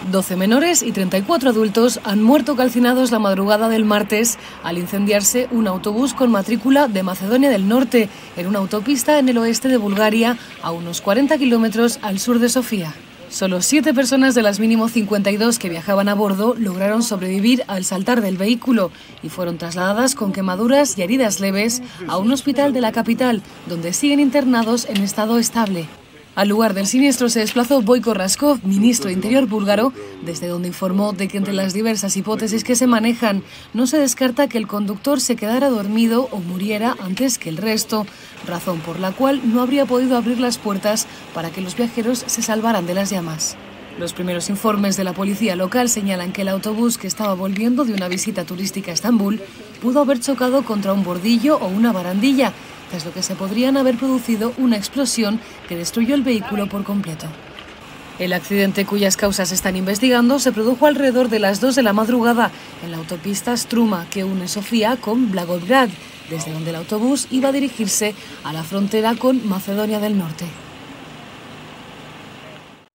12 menores y 34 adultos han muerto calcinados la madrugada del martes al incendiarse un autobús con matrícula de Macedonia del Norte en una autopista en el oeste de Bulgaria, a unos 40 kilómetros al sur de Sofía. Solo 7 personas de las mínimo 52 que viajaban a bordo lograron sobrevivir al saltar del vehículo y fueron trasladadas con quemaduras y heridas leves a un hospital de la capital, donde siguen internados en estado estable. Al lugar del siniestro se desplazó Boyko Raskov, ministro de Interior búlgaro, desde donde informó de que entre las diversas hipótesis que se manejan no se descarta que el conductor se quedara dormido o muriera antes que el resto, razón por la cual no habría podido abrir las puertas para que los viajeros se salvaran de las llamas. Los primeros informes de la policía local señalan que el autobús, que estaba volviendo de una visita turística a Estambul, pudo haber chocado contra un bordillo o una barandilla, tras lo que se podrían haber producido una explosión que destruyó el vehículo por completo. El accidente, cuyas causas se están investigando, se produjo alrededor de las 2 de la madrugada en la autopista Struma, que une Sofía con Blagoevgrad, desde donde el autobús iba a dirigirse a la frontera con Macedonia del Norte.